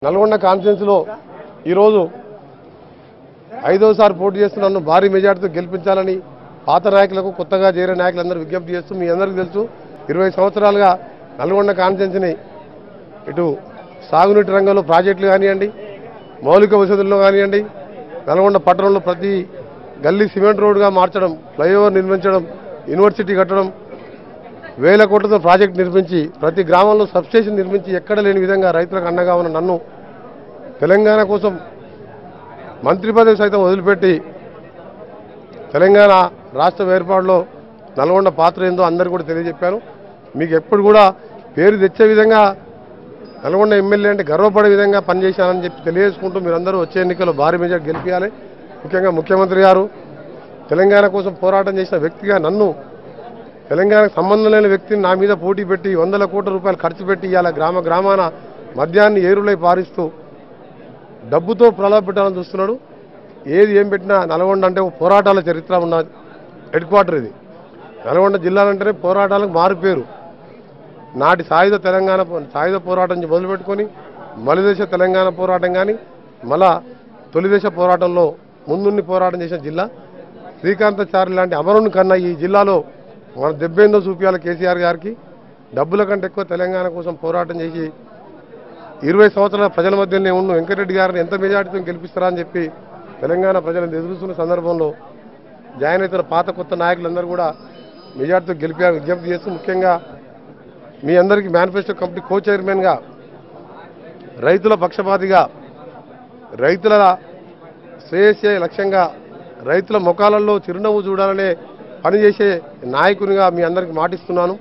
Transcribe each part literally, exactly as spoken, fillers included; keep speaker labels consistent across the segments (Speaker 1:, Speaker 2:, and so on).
Speaker 1: నల్గొండ కాన్ఫరెన్స్లో ఈరోజు ఐదోసారి పోటీ చేస్తున్న నన్ను భారీ మెజార్టీతో గెలిపించాలని పాత నాయకులకు కొత్తగా చేరే నాయకులందరూ విజ్ఞప్తి చేస్తూ మీ అందరికీ తెలుసు ఇరవై సంవత్సరాలుగా నల్గొండ కాన్ఫరెన్స్ని ఇటు సాగునీటి రంగంలో ప్రాజెక్టులు కానివ్వండి, మౌలిక వసతుల్లో కానివ్వండి, నల్గొండ పట్టణంలో ప్రతి గల్లీ సిమెంట్ రోడ్డుగా మార్చడం, ఫ్లైఓవర్ నిర్మించడం, యూనివర్సిటీ కట్టడం, వేల కోట్లతో ప్రాజెక్టు నిర్మించి ప్రతి గ్రామంలో సబ్స్టేషన్ నిర్మించి ఎక్కడ లేని విధంగా రైతులకు అండగా ఉన్న నన్ను తెలంగాణ కోసం మంత్రి పదవి సైతం వదిలిపెట్టి తెలంగాణ రాష్ట్ర ఏర్పాటులో నల్గొండ పాత్ర ఏందో అందరికీ కూడా తెలియజెప్పాను. మీకు ఎప్పుడు కూడా పేరు తెచ్చే విధంగా నల్గొండ ఎమ్మెల్యే అంటే గర్వపడే విధంగా పనిచేశానని చెప్పి తెలియజేసుకుంటూ మీరందరూ వచ్చే ఎన్నికల్లో భారీ మెజార్టీ గెలిపించాలి. ముఖ్యంగా ముఖ్యమంత్రి గారు తెలంగాణ కోసం పోరాటం చేసిన వ్యక్తిగా నన్ను తెలంగాణకు సంబంధం లేని వ్యక్తిని నా మీద పోటీ పెట్టి వందల కోట్ల రూపాయలు ఖర్చు పెట్టి ఇవాళ గ్రామ గ్రామాన మద్యాన్ని ఏరులై పారిస్తూ డబ్బుతో ప్రలోభపెట్టాలని చూస్తున్నాడు. ఏది ఏం పెట్టినా నల్గొండ అంటే పోరాటాల చరిత్ర ఉన్న హెడ్ క్వార్టర్ ఇది. నల్గొండ జిల్లాలంటేనే పోరాటాలకు మారిపోయారు. నాటి సాయుధ తెలంగాణ సాయుధ పోరాటం మొదలుపెట్టుకొని మలిదేశ తెలంగాణ పోరాటం కానీ మళ్ళా తొలిదేశ పోరాటంలో ముందుండి పోరాటం చేసిన జిల్లా. శ్రీకాంతాచారి లాంటి అమరుని కన్నా ఈ జిల్లాలో మన దెబ్బేందో చూపించాలి కేసీఆర్ గారికి. డబ్బుల కంటే ఎక్కువ తెలంగాణ కోసం పోరాటం చేసి ఇరవై సంవత్సరాల ప్రజల మధ్యనే ఉన్న వెంకటరెడ్డి గారిని ఎంత మెజార్టీతో గెలిపిస్తారా అని చెప్పి తెలంగాణ ప్రజలను ఎదురుస్తున్న సందర్భంలో జాయిన్ అవుతున్న పాత కొత్త నాయకులందరూ కూడా మెజార్టీతో గెలిపే విజ్ఞప్తి చేస్తూ ముఖ్యంగా మీ అందరికీ మేనిఫెస్టో కమిటీ కో చైర్మన్గా రైతుల పక్షపాతిగా రైతుల శ్రేయస్సే లక్ష్యంగా రైతుల ముఖాలలో చిరునవ్వు చూడాలనే పనిచేసే నాయకునిగా మీ అందరికీ మాటిస్తున్నాను.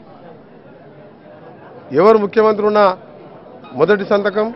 Speaker 1: ఎవరు ముఖ్యమంత్రి ఉన్నా మొదటి సంతకం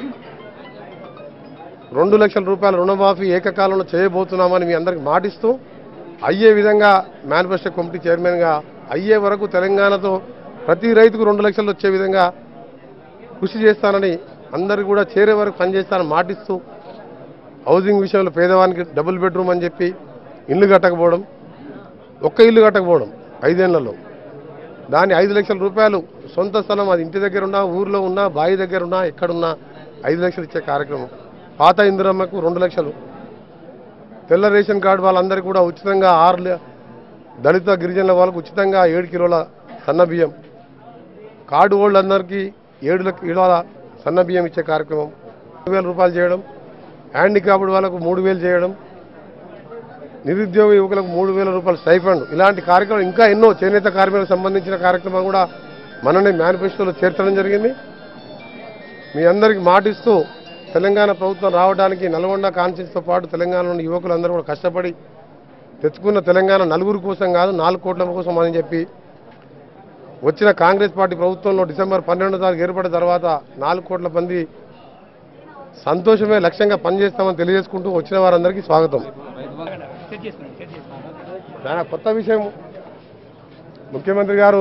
Speaker 1: రెండు లక్షల రూపాయల రుణమాఫీ ఏకకాలంలో చేయబోతున్నామని మీ అందరికీ మాటిస్తూ అయ్యే విధంగా మేనిఫెస్టో కమిటీ చైర్మన్గా అయ్యే వరకు తెలంగాణతో ప్రతి రైతుకు రెండు లక్షలు వచ్చే విధంగా కృషి చేస్తానని అందరికీ కూడా చేరే వరకు పనిచేస్తానని మాటిస్తూ హౌసింగ్ విషయంలో పేదవానికి డబుల్ బెడ్రూమ్ అని చెప్పి ఇల్లు కట్టకపోవడం, ఒక్క ఇల్లు కట్టకపోవడం ఐదేళ్లలో దాని ఐదు లక్షల రూపాయలు సొంత స్థలం అది ఇంటి దగ్గర ఉన్నా ఊర్లో ఉన్నా బావి దగ్గర ఉన్నా ఎక్కడున్నా ఐదు లక్షలు ఇచ్చే కార్యక్రమం. పాత ఇందిరమ్మకు రెండు లక్షలు, తెల్ల రేషన్ కార్డు వాళ్ళందరికీ కూడా ఉచితంగా ఆరు దళిత గిరిజనుల వాళ్ళకు ఉచితంగా ఏడు కిలోల సన్న బియ్యం, కార్డు హోల్డర్లందరికీ ఏడు కిలోల సన్న బియ్యం ఇచ్చే కార్యక్రమం, మూడు వేల రూపాయలు చేయడం, హ్యాండిక్యాప్డ్ వాళ్ళకు మూడు వేలు చేయడం, నిరుద్యోగ యువకులకు మూడు వేల రూపాయలు స్టైఫండ్, ఇలాంటి కార్యక్రమాలు ఇంకా ఎన్నో చేనేత కార్మికులకు సంబంధించిన కార్యక్రమం కూడా మననే మేనిఫెస్టోలో చేర్చడం జరిగింది. మీ అందరికీ మాటిస్తూ తెలంగాణ ప్రభుత్వం రావడానికి నల్గొండ కాన్ఫరెన్స్తో పాటు తెలంగాణలోని యువకులందరూ కూడా కష్టపడి తెచ్చుకున్న తెలంగాణ నలుగురు కోసం కాదు నాలుగు కోట్ల కోసం అని చెప్పి వచ్చిన కాంగ్రెస్ పార్టీ ప్రభుత్వంలో డిసెంబర్ పన్నెండో తారీఖు ఏర్పడిన తర్వాత నాలుగు కోట్ల మంది సంతోషమే లక్ష్యంగా పనిచేస్తామని తెలియజేసుకుంటూ వచ్చిన వారందరికీ స్వాగతం. చాలా కొత్త విషయం, ముఖ్యమంత్రి గారు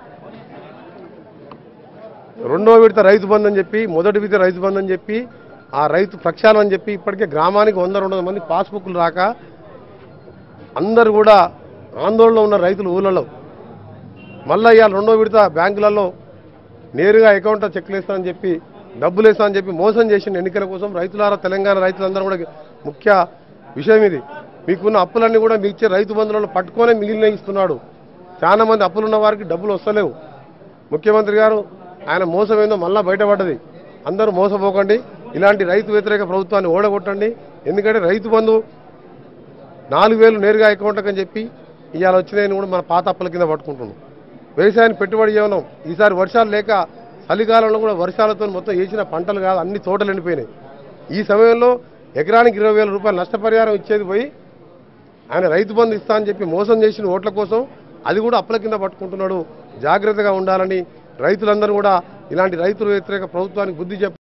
Speaker 1: రెండో విడత రైతు బంధు అని చెప్పి మొదటి విడత రైతు బంధు అని చెప్పి ఆ రైతు ప్రక్షాళన అని చెప్పి ఇప్పటికే గ్రామానికి వంద రెండు వందల మంది పాస్బుక్లు రాక అందరూ కూడా ఆందోళనలో ఉన్న రైతులు ఊళ్ళలో మళ్ళీ ఇవాళ రెండో విడత బ్యాంకులలో నేరుగా అకౌంట్లో చెక్లు వేస్తామని చెప్పి డబ్బులు వేస్తామని చెప్పి మోసం చేసిన ఎన్నికల కోసం రైతులారా తెలంగాణ రైతులందరూ కూడా ముఖ్య విషయం ఇది. మీకున్న అప్పులన్నీ కూడా మీ ఇచ్చే రైతు బంధువులను పట్టుకొనే మిగిలిన ఇస్తున్నాడు. చాలా మంది అప్పులున్న వారికి డబ్బులు వస్తలేవు. ముఖ్యమంత్రి గారు ఆయన మోసం ఏందో మళ్ళా బయటపడ్డది. అందరూ మోసపోకండి, ఇలాంటి రైతు వ్యతిరేక ప్రభుత్వాన్ని ఓడగొట్టండి. ఎందుకంటే రైతు బంధు నాలుగు వేలు నేరుగా అకౌంట్లకు అని చెప్పి ఇవాళ వచ్చినాయని కూడా మన పాత అప్పుల కింద పట్టుకుంటున్నాం. వ్యవసాయాన్ని పెట్టుబడి చేయడం ఈసారి వర్షాలు లేక చలికాలంలో కూడా వర్షాలతో మొత్తం వేసిన పంటలు కాదు అన్ని తోటలు ఎండిపోయినాయి. ఈ సమయంలో ఎకరానికి ఇరవై వేల రూపాయలు నష్టపరిహారం ఇచ్చేది పోయి ఆయన రైతు బంధు ఇస్తా అని చెప్పి మోసం చేసిన ఓట్ల కోసం అది కూడా అప్పుల కింద పట్టుకుంటున్నాడు. జాగ్రత్తగా ఉండాలని రైతులందరూ కూడా ఇలాంటి రైతుల వ్యతిరేక ప్రభుత్వానికి బుద్ధి చెప్పి